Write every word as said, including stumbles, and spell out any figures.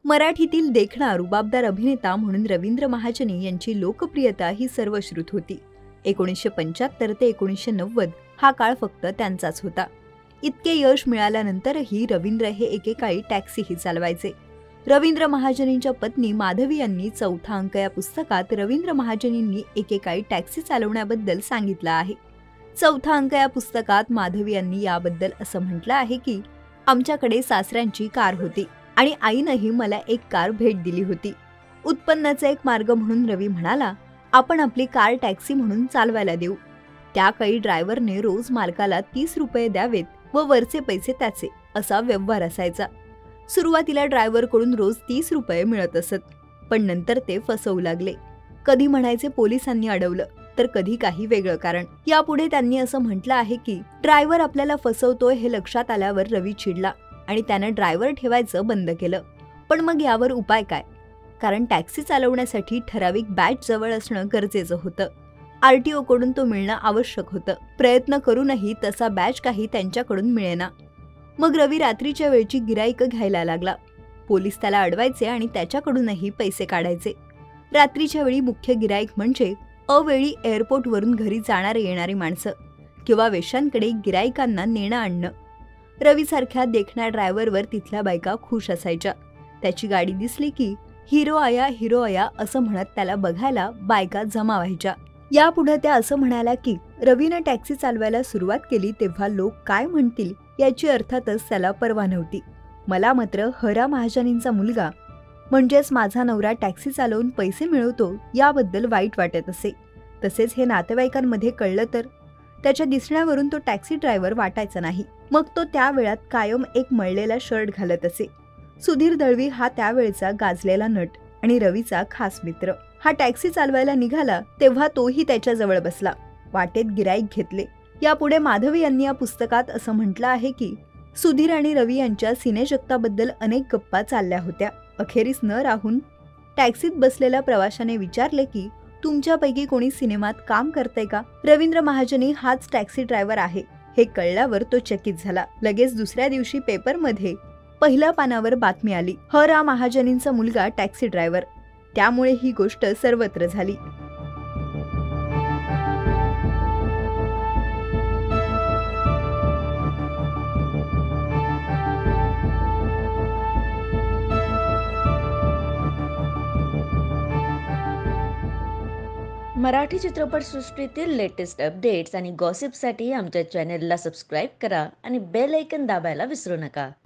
मराठीतील देखणा रुबाबदार अभिनेता म्हणून रवींद्र महाजनी यांची लोकप्रियता ही सर्वश्रुत होती. एकोणीसशे पंच्याहत्तर ते एकोणीसशे नव्वद हा काळ फक्त त्यांचाच होता. इतके यश मिळाल्यानंतरही रवींद्र हे एकेकाळी टॅक्सीही चालवायचे. रवींद्र महाजनींच्या पत्नी माधवी यांनी चौथा अंक या पुस्तकात रवींद्र महाजनींनी एकेकाळी टॅक्सी चालवण्याबद्दल सांगितलं आहे. चौथा अंक या पुस्तकात माधवी यांनी याबद्दल असं म्हटलं आहे की, आमच्याकडे सासऱ्यांची कार होती आणि आईनंही मला एक कार भेट दिली होती. उत्पन्नाचा एक मार्ग म्हणून रवी म्हणाला, आपण आपली कार टॅक्सी म्हणून चालवायला देऊ. त्या काळी ड्रायव्हरने रोज मालकाला तीस रुपये द्यावेत व वरचे पैसे त्याचे, असा व्यवहार असायचा. सुरुवातीला ड्रायव्हरकडून रोज तीस रुपये मिळत असत, पण नंतर ते फसवू लागले. कधी म्हणायचे पोलिसांनी अडवलं, तर कधी काही वेगळं कारण. यापुढे त्यांनी असं म्हटलं आहे की, ड्रायव्हर आपल्याला फसवतोय हे लक्षात आल्यावर रवी चिडला आणि त्यानं ड्रायव्हर ठेवायचं बंद केलं. पण मग यावर उपाय काय? कारण टॅक्सी चालवण्यासाठी ठराविक बॅच जवळ असणं गरजेचं होतं. आरटीओ कडून तो मिळणं आवश्यक होतं. प्रयत्न करूनही तसा बॅच काही त्यांच्याकडून मिळेना. मग रवी रात्रीच्या वेळची गिराईक घ्यायला लागला. पोलीस त्याला अडवायचे आणि त्याच्याकडूनही पैसे काढायचे. रात्रीच्या वेळी मुख्य गिराईक म्हणजे अवेळी एअरपोर्टवरून घरी जाणारे येणारी माणसं किंवा वेश्यांकडे गिराईकांना नेणं आणणं. रवीसारख्या देखण्या ड्रायव्हरवर तिथल्या बायका खुश असायच्या. त्याची गाडी दिसली की हिरो आया हिरो आया असं म्हणत त्याला बघायला बायका जमा व्हायच्या. यापुढे त्या असं म्हणाल्या की, रवीनं टॅक्सी चालवायला सुरुवात केली तेव्हा लोक काय म्हणतील याची अर्थातच त्याला पर्वा नव्हती. मला मात्र हरा महाजनींचा मुलगा म्हणजेच माझा नवरा टॅक्सी चालवून पैसे मिळवतो याबद्दल वाईट वाटत असे. तसेच हे नातेवाईकांमध्ये कळलं तर त्याच्या दिसण्यावरून तो टॅक्सी ड्रायव्हर वाटायचा नाही. मग तो त्या वेळात कायम एक मळलेला शर्ट घालत असे. सुधीर दळवी हा त्यावेळचा गाजलेला नट आणि रवीचा खास मित्र. हा टॅक्सी चालवायला निघाला तेव्हा तोही त्याच्याजवळ बसला. वाटेत गिराईक घेतले. यापुढे माधवी यांनी या पुस्तकात असं म्हटलं आहे की, सुधीर आणि रवी यांच्या सिनेजगताबद्दल अनेक गप्पा चालल्या होत्या. अखेरीस न राहून टॅक्सीत बसलेल्या प्रवाशाने विचारले की, तुमच्यापैकी कोणी सिनेमात काम करतंय का? रवींद्र महाजनी हाच टॅक्सी ड्रायव्हर आहे हे कळल्यावर तो चकित झाला. लगेच दुसऱ्या दिवशी पेपरमध्ये पहिल्या पानावर बातमी आली, ह रा महाजनींचा मुलगा टॅक्सी ड्रायव्हर. त्यामुळे ही गोष्ट सर्वत्र झाली. मराठी चित्रपटसृष्टीतील लेटेस्ट अपडेट्स आणि गॉसिपसाठी आमच्या चॅनेलला सबस्क्राईब करा आणि बेल आयकॉन दाबायला विसरू नका.